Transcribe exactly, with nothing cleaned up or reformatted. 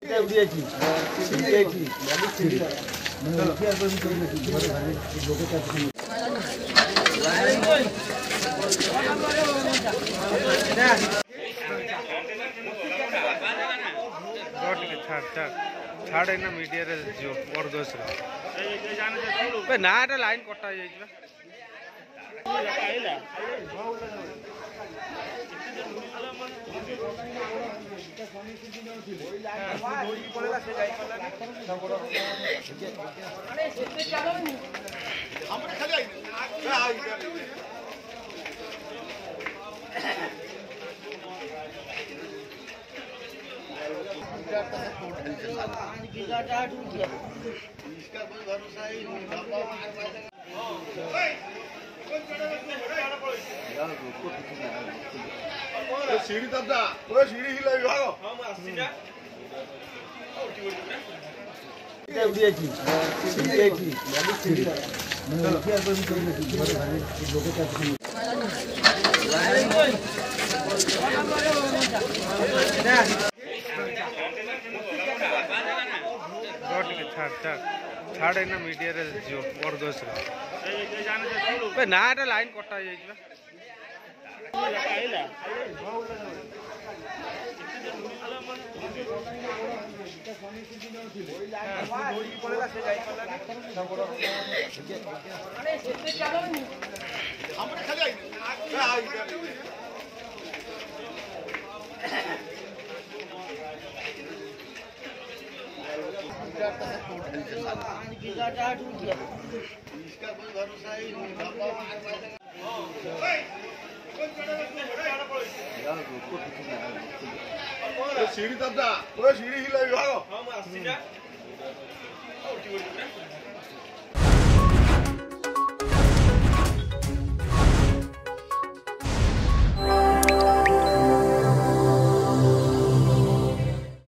छाड़ ना मीडिया रे जो वर्गस रे ना एटा लाइन कटा जाई इसका कोई भरोसा ही नहीं। सीढ़ी दबदा पूरा सीढ़ी हिला भाग हम आसी जा उठी उठी ए उड़ी छी सीढ़ी छी वाली सीढ़ी चलो क्या कोई कोई घर घर लोग का छाड़ छाड़ छाड़ ना मीडिया रे जो वर्गस रे ना एटा लाइन कटा जाई इसका कोई भरोसा ही नहीं। सीढ़ी दबदा पूरा सीढ़ी हिला भाग हम आसी जा उठी उठी